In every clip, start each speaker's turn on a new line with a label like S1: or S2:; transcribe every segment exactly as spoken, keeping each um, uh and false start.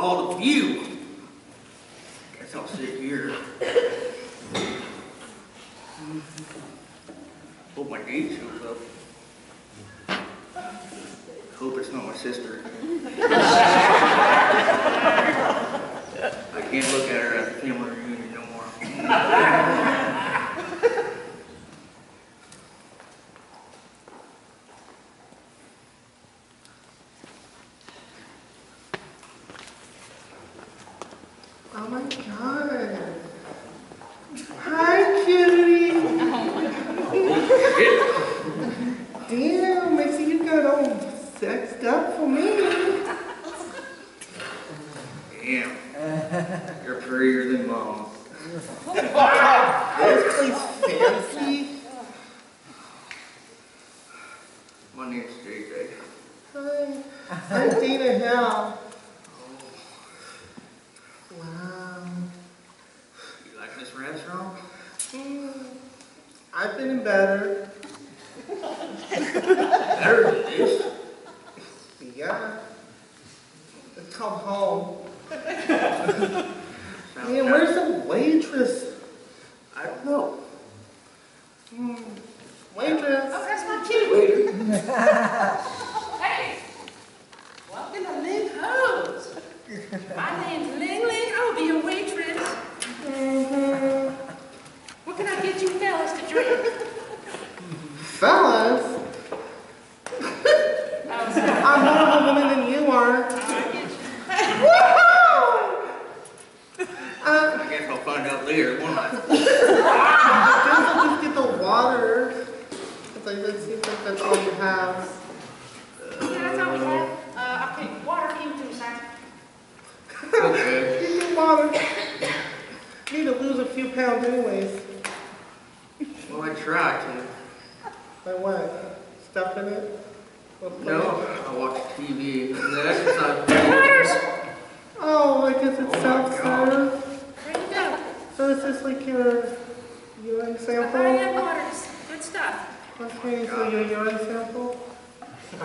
S1: all the view. Guess I'll sit here. Hope my date shows up. Hope it's not my sister. I can't look at her at the family reunion no more.
S2: Oh my God. Hi, cutie. Damn, Mixie, you got all sexed up for me.
S1: Damn. You're prettier than Mom.
S2: This place fancy.
S1: My name's J J.
S2: Hi, I'm Dayna Hell. Wow.
S1: You like this restaurant?
S2: Mm, I've been in better.
S1: Better than this?
S2: Yeah. It's called home.
S1: Sounds
S2: Man, where's the waitress?
S1: I don't know.
S2: Mm, waitress.
S3: Oh, that's my cute.
S1: Waiter.
S3: Hey, welcome to Ling Ho's. My name's Ling Ling. I'll be your waitress.
S2: Mm-hmm.
S3: What can I get you fellas to drink?
S2: Fellas? I'm more of a woman than you are. Woohoo! Uh,
S1: I guess I'll find out later, won't I?
S2: just get the water. Because I it seems like that's all you have.
S3: Yeah, that's all we have. Uh, okay, water for you too, sir.
S1: Okay.
S2: Get the water. You need to lose a few pounds anyways.
S1: Well, I try to.
S2: Like what? Stuff in it? What's
S1: No, I watch T V and then exercise.
S3: Waters!
S2: Oh, I guess it's
S1: Oh my
S2: self-serve.
S3: There you go.
S2: So is this like your urine
S3: I
S2: sample?
S3: buy you waters. Good stuff.
S2: Okay, so your urine sample?
S1: You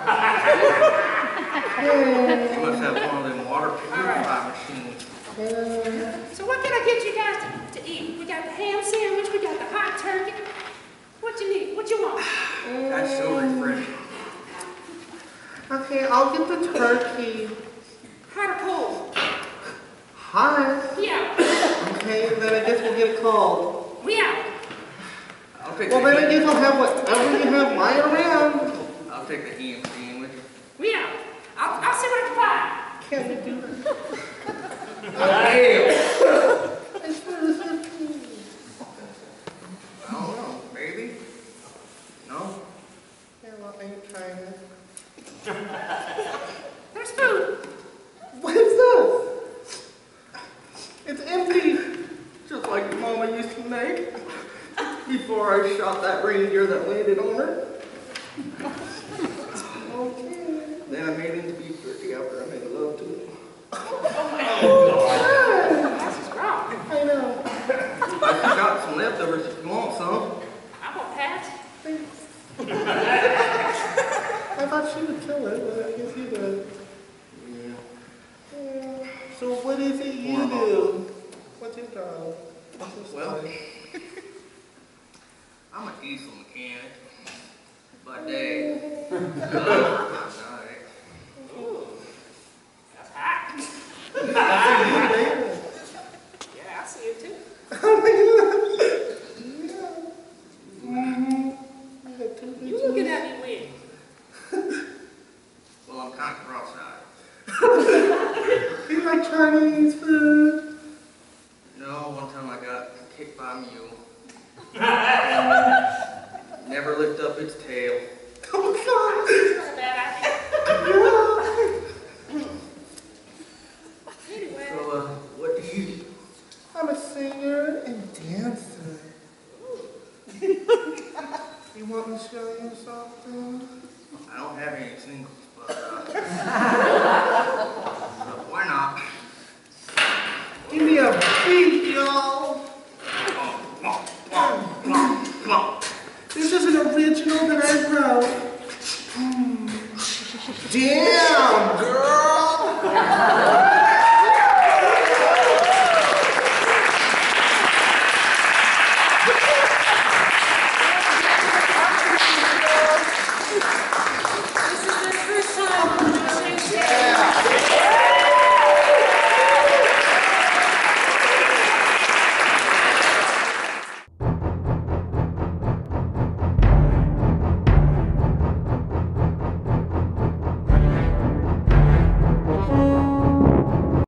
S2: Yay.
S1: must have one of them water purify machines.
S2: Yeah.
S3: So what can I get you guys to, to eat? We got the ham sandwich. We got the hot turkey. What you need? What you want?
S1: That's so refreshing.
S2: Okay, I'll get the turkey.
S3: Hot or cold?
S2: Hot.
S3: Yeah.
S2: Okay, then I guess we'll get it cold.
S3: We out.
S1: I'll take
S2: Well,
S1: the
S2: then I
S1: ham.
S2: guess I'll have whatever you have lying around.
S1: I'll take the ham sandwich.
S3: We out. I'll, I'll see what I can find.
S2: Can't you do that?
S1: Damn.
S2: I swear this is
S1: I don't know. Maybe? No?
S2: Yeah, well, I ain't trying it.
S3: There's food.
S2: What is this? It's empty. Just like the mama used to make. Before I shot that reindeer that landed on her. Okay.
S1: Then I made it into beef jerky after I made love to it.
S3: This is wrong.
S2: I know.
S1: I got some leftovers if you want some.
S3: I won't pass.
S2: Thanks. I thought she would kill it, but I guess you did.
S1: Yeah.
S2: Yeah. So what is it you
S1: More
S2: do?
S1: about-
S2: What's your job? What's your
S1: Well,
S2: story?
S1: I'm a diesel mechanic. By day. By night.
S3: Ooh, that's hot.
S2: I see you there.
S3: Yeah, I see it too.
S2: Oh my God. Yeah. Mm-hmm. You got two
S3: You
S2: bitches.
S3: looking at me weird.
S1: Well, I'm kind of cross-eyed.
S2: You like Chinese food?
S1: No, one time I got kicked by a mule. Never lift up its tail.
S2: Oh God.
S3: It's not a bad idea.
S2: Yeah.
S3: Anyway.
S1: So, uh, what do you do?
S2: I'm a singer and dancer. You want me to show you something?
S1: I don't have any singles, but, uh...